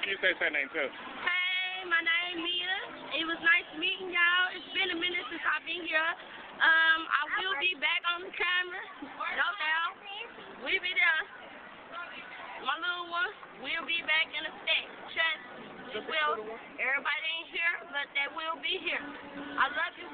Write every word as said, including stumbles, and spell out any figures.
You say her name too. Hey, my name Mia. It was nice meeting y'all. It's been a minute since I've been here. Um, I will be back on the camera. No doubt. We'll be there. My little one will be back in a sec. Trust. It will. Everybody ain't here, but they will be here. I love you.